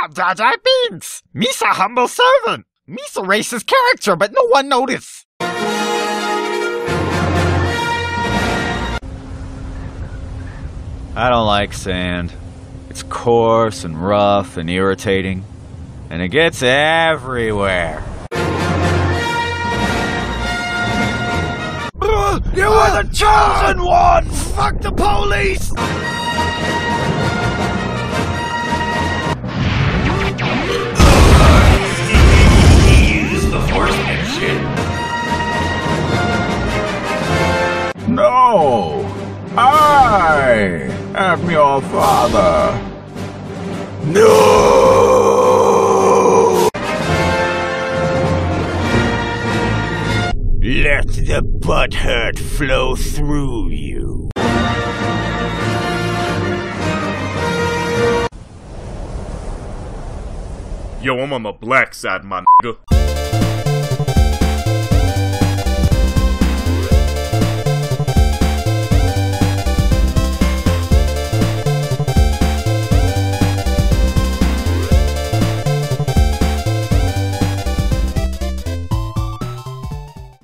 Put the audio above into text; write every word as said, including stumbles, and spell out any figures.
I'm Jar Jar Binks. Me's a humble servant. Me's a racist character, but no one noticed. I don't like sand. It's coarse and rough and irritating, and it gets everywhere. Uh, you are the chosen one! Fuck the police! Use the force shit. No! I am your father. No! Let the butthurt flow through you. Yo, I'm on the black side, my nigga.